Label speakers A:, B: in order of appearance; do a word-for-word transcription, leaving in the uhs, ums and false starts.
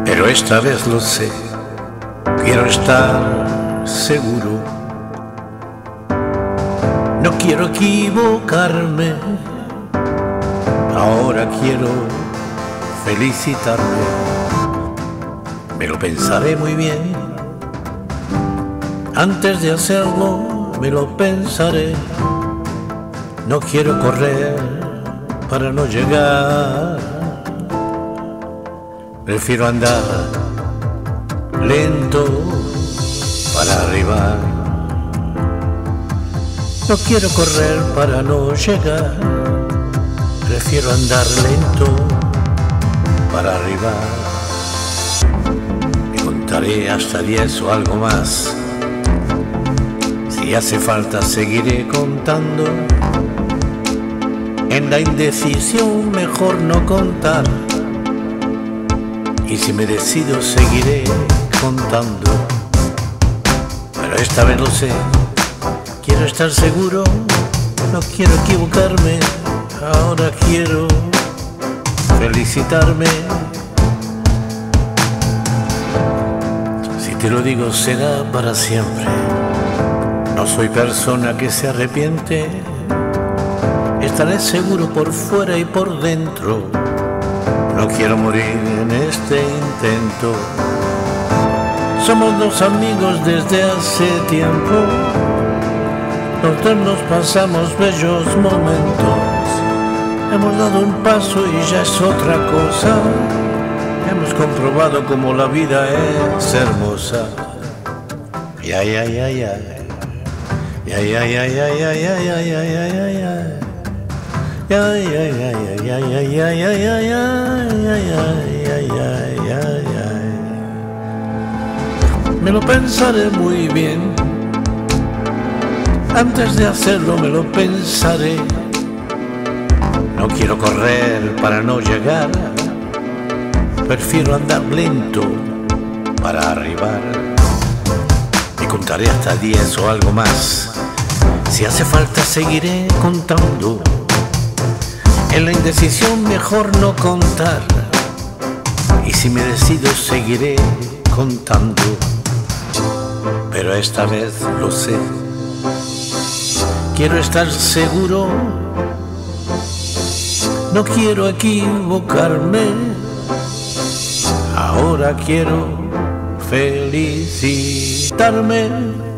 A: Pero esta vez lo sé, quiero estar seguro. No quiero equivocarme, ahora quiero felicitarme. Me lo pensaré muy bien, antes de hacerlo me lo pensaré. No quiero correr para no llegar, prefiero andar lento para arribar. No quiero correr para no llegar, prefiero andar lento para arribar. Me contaré hasta diez o algo más, si hace falta seguiré contando. En la indecisión mejor no contar, y si me decido seguiré contando. Pero esta vez lo sé, quiero estar seguro, no quiero equivocarme, ahora quiero felicitarme. Si te lo digo será para siempre, no soy persona que se arrepiente. Estaré seguro por fuera y por dentro, no quiero morir en este intento. Somos dos amigos desde hace tiempo, los dos nos pasamos bellos momentos. Hemos dado un paso y ya es otra cosa, hemos comprobado como la vida es hermosa. Ya, ya, ya, ya, ya, ya, ya, ya, ya, ya, ya, ya, ya, ya, ya. Ya, ya, ya, ya, ya, ya, ya, ya, ya, ya, ya, ya, ya, ya. Me lo pensaré muy bien, antes de hacerlo me lo pensaré. No quiero correr para no llegar, prefiero andar lento para arribar. Y contaré hasta diez o algo más, si hace falta seguiré contando. En la indecisión mejor no contar, y si me decido seguiré contando. Pero esta vez lo sé, quiero estar seguro, no quiero equivocarme, ahora quiero felicitarme.